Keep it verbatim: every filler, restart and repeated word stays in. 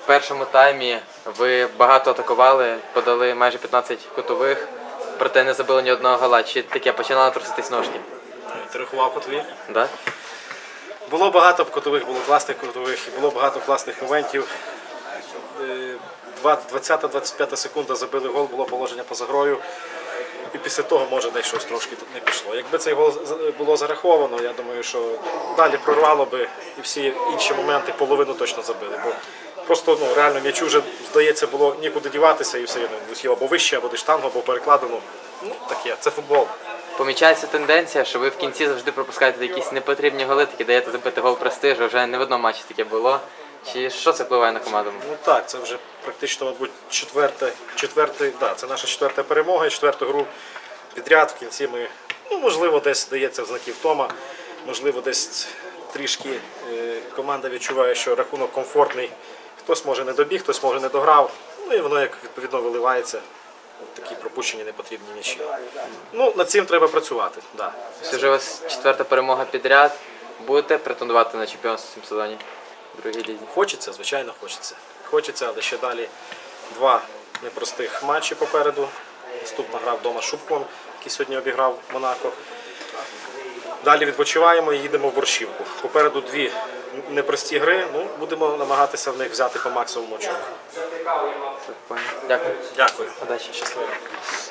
В першому таймі ви багато атакували, подали майже п'ятнадцять кутових, проте не забили ні одного гола. Чи таке починало труситись ножки? Ти рахував кутові? Да? Було багато кутових, було класних кутових, було багато класних моментів. двадцята-двадцять п'ята секунда забили гол, було положення поза грою. І після того, може, десь щось трошки не пішло. Якби цей гол було зараховано, я думаю, що далі прорвало би і всі інші моменти половину точно забили. Бо просто ну, реально м'ячу вже, здається, було нікуди діватися і все одно летів або вище, або десь штангу, або перекладено. Ну, таке, це футбол. Помічається тенденція, що ви в кінці завжди пропускаєте якісь непотрібні голи, такі даєте забити гол престижу, вже не в одному матчі таке було. Чи що це впливає на команду? Ну так, це вже практично, мабуть, четверта, четвертий, да, це наша четверта перемога, четверту гру підряд. В кінці ми, ну, можливо, десь дається знаки втома, можливо, десь трішки е, команда відчуває, що рахунок комфортний. Хтось може не добіг, хтось може не дограв, ну і воно як відповідно виливається. Такі пропущені непотрібні м'ячі. Ну, над цим треба працювати, да. Це вже у вас четверта перемога підряд. Будете претендувати на чемпіонство в цьому сезоні? В другій лізі? Хочеться, звичайно, хочеться. Хочеться, але ще далі два непростих матчі попереду. Наступна гра вдома з Шубком, який сьогодні обіграв Монако. Далі відпочиваємо і їдемо в Борщівку. Попереду дві непрості гри, ну, будемо намагатися в них взяти по максимуму очок. Дякую. Дякую. Удачі. Щасливо.